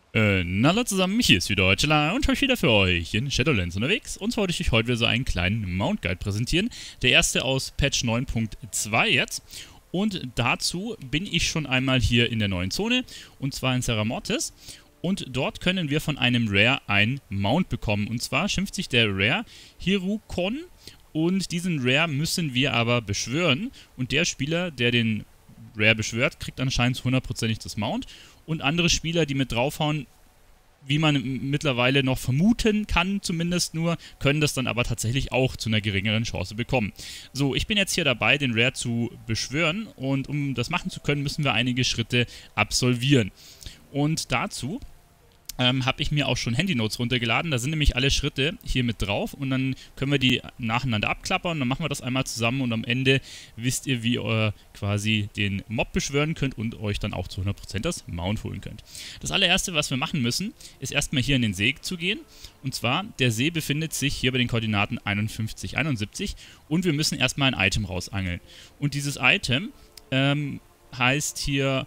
Na hallo zusammen, hier ist wieder Deutschland und ich wieder für euch in Shadowlands unterwegs. Und zwar wollte ich euch heute wieder so einen kleinen Mount Guide präsentieren. Der erste aus Patch 9.2 jetzt. Und dazu bin ich schon einmal hier in der neuen Zone, und zwar in Serra Mortis. Und dort können wir von einem Rare ein Mount bekommen. Und zwar schimpft sich der Rare Hirukon. Und diesen Rare müssen wir aber beschwören. Und der Spieler, der den Rare beschwört, kriegt anscheinend hundertprozentig das Mount. Und andere Spieler, die mit draufhauen, wie man mittlerweile noch vermuten kann, zumindest nur, können das dann aber tatsächlich auch zu einer geringeren Chance bekommen. So, ich bin jetzt hier dabei, den Rare zu beschwören, und um das machen zu können, müssen wir einige Schritte absolvieren. Und dazu habe ich mir auch schon Handynotes runtergeladen. Da sind nämlich alle Schritte hier mit drauf und dann können wir die nacheinander abklappern. Dann machen wir das einmal zusammen und am Ende wisst ihr, wie ihr quasi den Mob beschwören könnt und euch dann auch zu 100% das Mount holen könnt. Das allererste, was wir machen müssen, ist erstmal hier in den See zu gehen. Und zwar, der See befindet sich hier bei den Koordinaten 51, 71 und wir müssen erstmal ein Item rausangeln. Und dieses Item heißt hier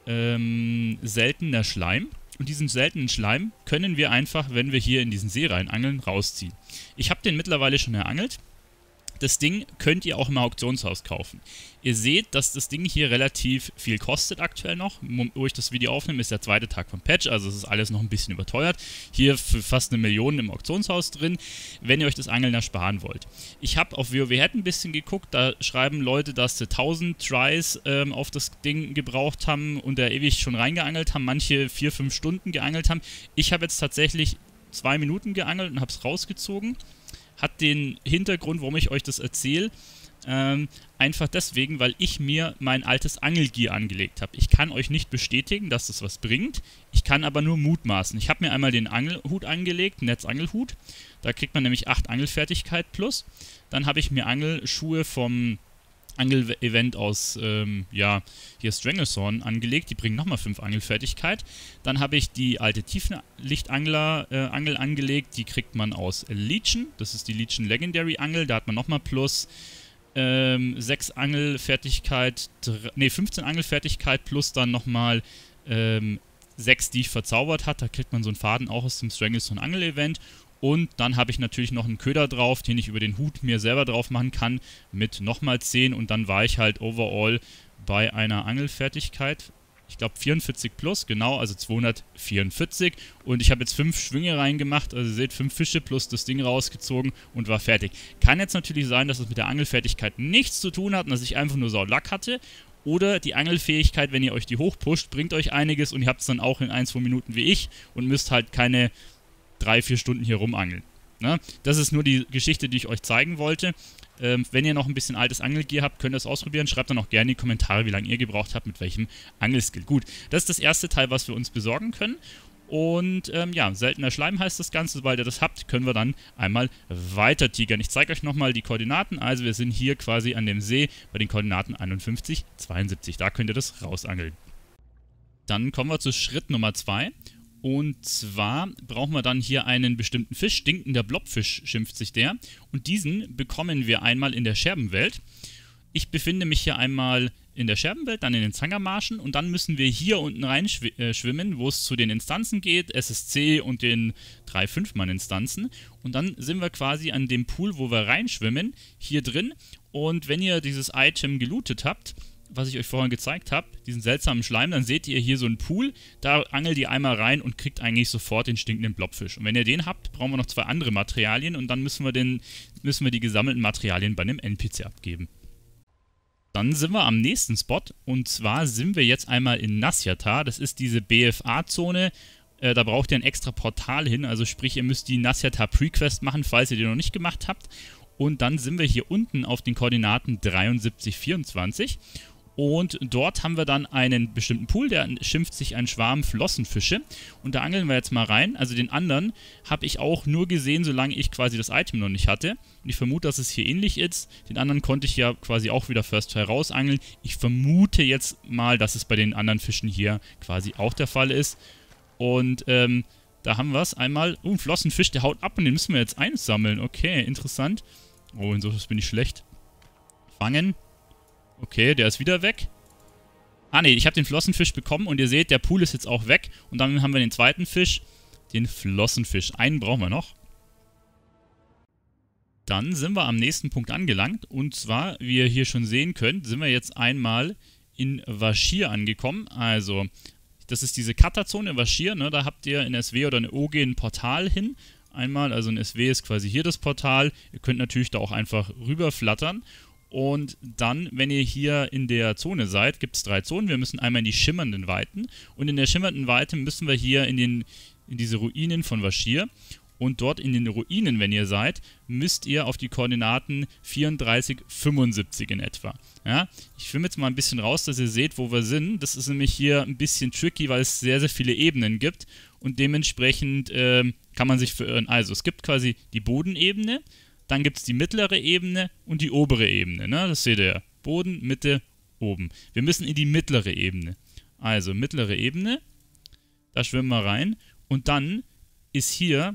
seltener Schleim. Und diesen seltenen Schleim können wir einfach, wenn wir hier in diesen See rein angeln, rausziehen. Ich habe den mittlerweile schon erangelt. Das Ding könnt ihr auch im Auktionshaus kaufen. Ihr seht, dass das Ding hier relativ viel kostet aktuell noch. Wo ich das Video aufnehme, ist der zweite Tag vom Patch, also es ist alles noch ein bisschen überteuert. Hier für fast 1 Million im Auktionshaus drin, wenn ihr euch das Angeln ersparen wollt. Ich habe auf WoW ein bisschen geguckt, da schreiben Leute, dass sie 1000 Tries auf das Ding gebraucht haben und da ewig schon reingeangelt haben, manche 4-5 Stunden geangelt haben. Ich habe jetzt tatsächlich 2 Minuten geangelt und habe es rausgezogen. Hat den Hintergrund, warum ich euch das erzähle, einfach deswegen, weil ich mir mein altes Angelgear angelegt habe. Ich kann euch nicht bestätigen, dass das was bringt, ich kann aber nur mutmaßen. Ich habe mir einmal den Angelhut angelegt, Netzangelhut, da kriegt man nämlich 8 Angelfertigkeit plus. Dann habe ich mir Angelschuhe vom Angel-Event aus, hier Stranglethorn angelegt. Die bringen nochmal 5 Angelfertigkeit. Dann habe ich die alte Tiefenlichtangel angelegt. Die kriegt man aus Legion. Das ist die Legion Legendary Angel. Da hat man nochmal plus 6 Angelfertigkeit, 15 Angelfertigkeit plus dann nochmal 6, die ich verzaubert hat. Da kriegt man so einen Faden auch aus dem Stranglethorn Angel-Event. Und dann habe ich natürlich noch einen Köder drauf, den ich über den Hut mir selber drauf machen kann, mit nochmal 10. Und dann war ich halt overall bei einer Angelfertigkeit, ich glaube 44 plus, genau, also 244. Und ich habe jetzt 5 Schwünge reingemacht, also ihr seht, 5 Fische plus das Ding rausgezogen und war fertig. Kann jetzt natürlich sein, dass es mit der Angelfertigkeit nichts zu tun hat und dass ich einfach nur Saulack hatte. Oder die Angelfähigkeit, wenn ihr euch die hochpusht, bringt euch einiges und ihr habt es dann auch in 1-2 Minuten wie ich und müsst halt keine 3-4 Stunden hier rumangeln. Ne? Das ist nur die Geschichte, die ich euch zeigen wollte. Wenn ihr noch ein bisschen altes Angelgear habt, könnt ihr das ausprobieren. Schreibt dann auch gerne in die Kommentare, wie lange ihr gebraucht habt, mit welchem Angelskill. Gut, das ist das erste Teil, was wir uns besorgen können. Und ja, seltener Schleim heißt das Ganze. Sobald ihr das habt, können wir dann einmal weiter tigern. Ich zeige euch nochmal die Koordinaten. Also wir sind hier quasi an dem See bei den Koordinaten 51, 72. Da könnt ihr das rausangeln. Dann kommen wir zu Schritt Nummer 2. Und zwar brauchen wir dann hier einen bestimmten Fisch, stinkender Blobfisch schimpft sich der. Und diesen bekommen wir einmal in der Scherbenwelt. Ich befinde mich hier einmal in der Scherbenwelt, dann in den Zangermarschen und dann müssen wir hier unten rein schwimmen, wo es zu den Instanzen geht, SSC und den 3 5-Mann-Instanzen. Und dann sind wir quasi an dem Pool, wo wir reinschwimmen, hier drin. Und wenn ihr dieses Item gelootet habt, was ich euch vorhin gezeigt habe, diesen seltsamen Schleim, dann seht ihr hier so einen Pool, da angelt ihr einmal rein und kriegt eigentlich sofort den stinkenden Blobfisch. Und wenn ihr den habt, brauchen wir noch 2 andere Materialien und dann müssen wir die gesammelten Materialien bei einem NPC abgeben. Dann sind wir am nächsten Spot und zwar sind wir jetzt einmal in Nasyatar, das ist diese BFA-Zone. Da braucht ihr ein extra Portal hin, also sprich, ihr müsst die Nasyatar Prequest machen, falls ihr die noch nicht gemacht habt. Und dann sind wir hier unten auf den Koordinaten 73, 24. Und dort haben wir dann einen bestimmten Pool, der schimpft sich ein Schwarm Flossenfische. Und da angeln wir jetzt mal rein. Also den anderen habe ich auch nur gesehen, solange ich quasi das Item noch nicht hatte. Und ich vermute, dass es hier ähnlich ist. Den anderen konnte ich ja quasi auch wieder First Try rausangeln. Ich vermute jetzt mal, dass es bei den anderen Fischen hier quasi auch der Fall ist. Und da haben wir es einmal. Oh, ein Flossenfisch, der haut ab und den müssen wir jetzt einsammeln. Okay, interessant. Oh, insofern bin ich schlecht. Fangen. Okay, der ist wieder weg. Ah ne, ich habe den Flossenfisch bekommen und ihr seht, der Pool ist jetzt auch weg. Und dann haben wir den zweiten Fisch, den Flossenfisch. Einen brauchen wir noch. Dann sind wir am nächsten Punkt angelangt. Und zwar, wie ihr hier schon sehen könnt, sind wir jetzt einmal in Vashj'ir angekommen. Also, das ist diese Cutter-Zone in Vashj'ir. Ne? Da habt ihr in SW oder in OG ein Portal hin. Einmal, also in SW ist quasi hier das Portal. Ihr könnt natürlich da auch einfach rüberflattern. Und dann, wenn ihr hier in der Zone seid, gibt es 3 Zonen. Wir müssen einmal in die schimmernden Weiten. Und in der schimmernden Weite müssen wir hier in diese Ruinen von Vashj'ir. Und dort in den Ruinen, wenn ihr seid, müsst ihr auf die Koordinaten 34, 75 in etwa. Ja? Ich filme jetzt mal ein bisschen raus, dass ihr seht, wo wir sind. Das ist nämlich hier ein bisschen tricky, weil es sehr, sehr viele Ebenen gibt. Und dementsprechend kann man sich verirren. Also es gibt quasi die Bodenebene. Dann gibt es die mittlere Ebene und die obere Ebene. Ne? Das seht ihr ja. Boden, Mitte, oben. Wir müssen in die mittlere Ebene. Also mittlere Ebene. Da schwimmen wir rein. Und dann ist hier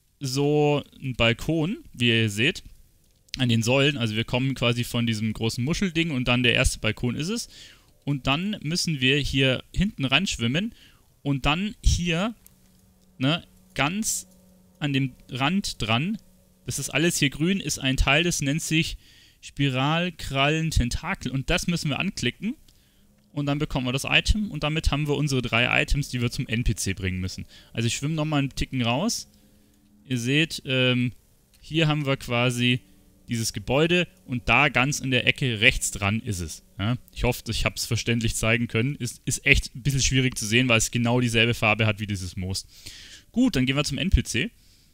so ein Balkon, wie ihr seht, an den Säulen. Also wir kommen quasi von diesem großen Muschelding und dann der erste Balkon ist es. Und dann müssen wir hier hinten ran schwimmen und dann hier, ne, ganz an dem Rand dran. Das ist alles hier grün, ist ein Teil, das nennt sich Spiralkrallen Tentakel und das müssen wir anklicken und dann bekommen wir das Item und damit haben wir unsere 3 Items, die wir zum NPC bringen müssen. Also ich schwimme nochmal einen Ticken raus. Ihr seht, hier haben wir quasi dieses Gebäude und da ganz in der Ecke rechts dran ist es. Ja? Ich hoffe, ich habe es verständlich zeigen können. Ist echt ein bisschen schwierig zu sehen, weil es genau dieselbe Farbe hat wie dieses Moos. Gut, dann gehen wir zum NPC.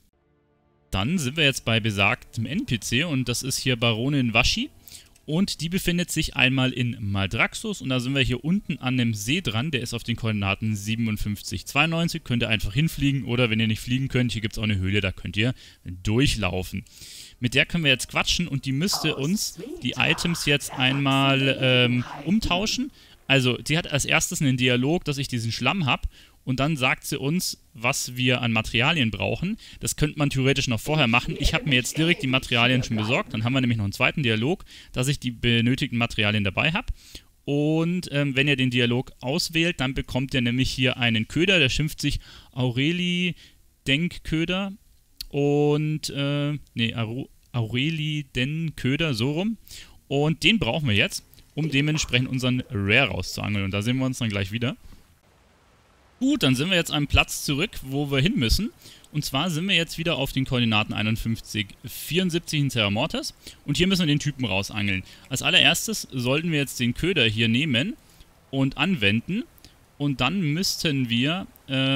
Dann sind wir jetzt bei besagtem NPC und das ist hier Baronin Vashj'ir und die befindet sich einmal in Maldraxxus und da sind wir hier unten an dem See dran, der ist auf den Koordinaten 57, 92, könnt ihr einfach hinfliegen oder wenn ihr nicht fliegen könnt, hier gibt es auch eine Höhle, da könnt ihr durchlaufen. Mit der können wir jetzt quatschen und die müsste uns die Items jetzt einmal umtauschen. Also, sie hat als erstes einen Dialog, dass ich diesen Schlamm habe und dann sagt sie uns, was wir an Materialien brauchen. Das könnte man theoretisch noch vorher machen. Ich habe mir jetzt direkt die Materialien schon besorgt. Dann haben wir nämlich noch einen zweiten Dialog, dass ich die benötigten Materialien dabei habe. Und wenn ihr den Dialog auswählt, dann bekommt ihr nämlich hier einen Köder, der schimpft sich Aureli-Denk-Köder und, Aureli-Den-Köder, so rum. Und den brauchen wir jetzt, um dementsprechend unseren Rare rauszuangeln. Und da sehen wir uns dann gleich wieder. Gut, dann sind wir jetzt am Platz zurück, wo wir hin müssen. Und zwar sind wir jetzt wieder auf den Koordinaten 51, 74 in Terra Mortis. Und hier müssen wir den Typen rausangeln. Als allererstes sollten wir jetzt den Köder hier nehmen und anwenden. Und dann müssten wir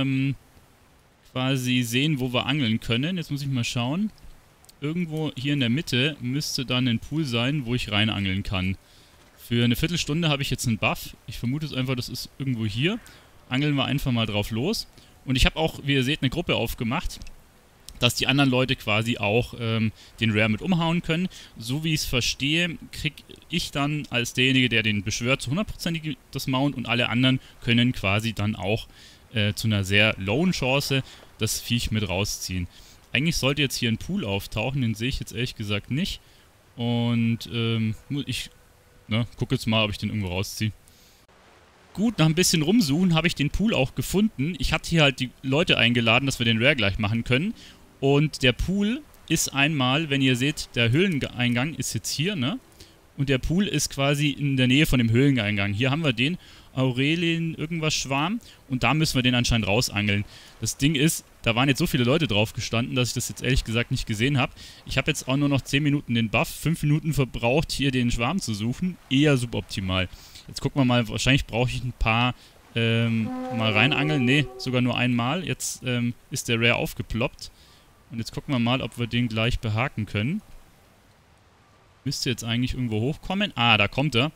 quasi sehen, wo wir angeln können. Jetzt muss ich mal schauen. Irgendwo hier in der Mitte müsste dann ein Pool sein, wo ich rein angeln kann. Für eine Viertelstunde habe ich jetzt einen Buff. Ich vermute es einfach, das ist irgendwo hier. Angeln wir einfach mal drauf los. Und ich habe auch, wie ihr seht, eine Gruppe aufgemacht, dass die anderen Leute quasi auch den Rare mit umhauen können. So wie ich es verstehe, kriege ich dann als derjenige, der den beschwört, zu 100% das Mount und alle anderen können quasi dann auch zu einer sehr lowen Chance das Viech mit rausziehen. Eigentlich sollte jetzt hier ein Pool auftauchen, den sehe ich jetzt ehrlich gesagt nicht. Und ich gucke jetzt mal, ob ich den irgendwo rausziehe. Gut, nach ein bisschen rumsuchen habe ich den Pool auch gefunden. Ich hatte hier halt die Leute eingeladen, dass wir den Rare gleich machen können. Und der Pool ist einmal, wenn ihr seht, der Höhleneingang ist jetzt hier, ne? Und der Pool ist quasi in der Nähe von dem Höhleneingang. Hier haben wir den Aurelien irgendwas Schwarm und da müssen wir den anscheinend rausangeln. Das Ding ist, da waren jetzt so viele Leute drauf gestanden, dass ich das jetzt ehrlich gesagt nicht gesehen habe. Ich habe jetzt auch nur noch 10 Minuten den Buff, 5 Minuten verbraucht, hier den Schwarm zu suchen. Eher suboptimal. Jetzt gucken wir mal, wahrscheinlich brauche ich ein paar mal reinangeln. Ne, sogar nur einmal. Jetzt ist der Rare aufgeploppt. Und jetzt gucken wir mal, ob wir den gleich behaken können. Müsste jetzt eigentlich irgendwo hochkommen. Ah, da kommt er.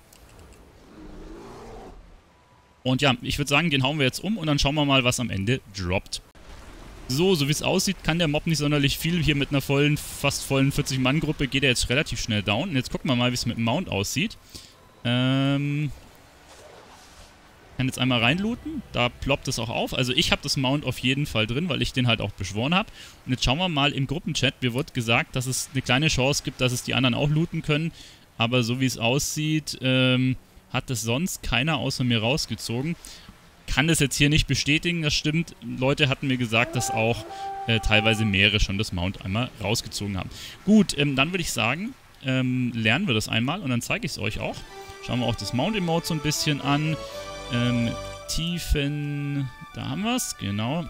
Und ja, ich würde sagen, den hauen wir jetzt um und dann schauen wir mal, was am Ende droppt. So wie es aussieht, kann der Mob nicht sonderlich viel. Hier mit einer fast vollen 40-Mann-Gruppe geht er jetzt relativ schnell down. Und jetzt gucken wir mal, wie es mit dem Mount aussieht. Kann jetzt einmal reinlooten. Da ploppt es auch auf. Also ich habe das Mount auf jeden Fall drin, weil ich den halt auch beschworen habe. Und jetzt schauen wir mal im Gruppenchat. Mir wird gesagt, dass es eine kleine Chance gibt, dass es die anderen auch looten können. Aber so wie es aussieht, hat es sonst keiner außer mir rausgezogen. Kann das jetzt hier nicht bestätigen, das stimmt. Leute hatten mir gesagt, dass auch teilweise mehrere schon das Mount einmal rausgezogen haben. Gut, dann würde ich sagen, lernen wir das einmal und dann zeige ich es euch auch. Schauen wir auch das Mount-Emote so ein bisschen an. Tiefen... Da haben wir es, genau.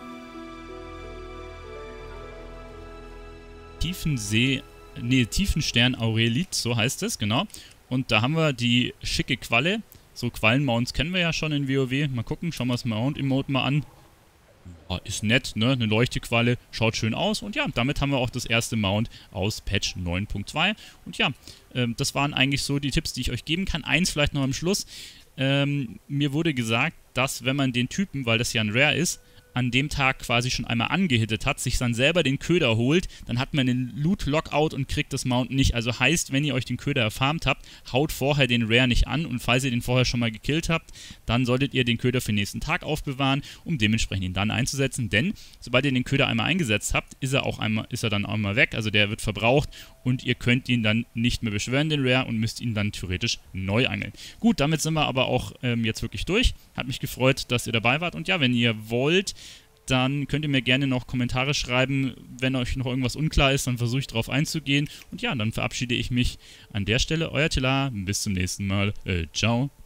Tiefenstern Aurelit, so heißt es, genau. Und da haben wir die schicke Qualle. So Quallen-Mounts kennen wir ja schon in WoW. Mal gucken, schauen wir das Mount-Emote mal an. Oh, ist nett, ne? Eine Leuchtequalle, schaut schön aus. Und ja, damit haben wir auch das erste Mount aus Patch 9.2. Und ja, das waren eigentlich so die Tipps, die ich euch geben kann. Eins vielleicht noch am Schluss. Mir wurde gesagt, dass wenn man den Typen, weil das ja ein Rare ist, an dem Tag quasi schon einmal angehittet hat, sich dann selber den Köder holt, dann hat man den Loot-Lockout und kriegt das Mount nicht. Also heißt, wenn ihr euch den Köder erfarmt habt, haut vorher den Rare nicht an und falls ihr den vorher schon mal gekillt habt, dann solltet ihr den Köder für den nächsten Tag aufbewahren, um dementsprechend ihn dann einzusetzen, denn sobald ihr den Köder einmal eingesetzt habt, ist er dann einmal weg, also der wird verbraucht und ihr könnt ihn dann nicht mehr beschwören, den Rare, und müsst ihn dann theoretisch neu angeln. Gut, damit sind wir aber auch jetzt wirklich durch. Hat mich gefreut, dass ihr dabei wart und ja, wenn ihr wollt, dann könnt ihr mir gerne noch Kommentare schreiben. Wenn euch noch irgendwas unklar ist, dann versuche ich darauf einzugehen. Und ja, dann verabschiede ich mich an der Stelle. Euer Tila, bis zum nächsten Mal. Ciao.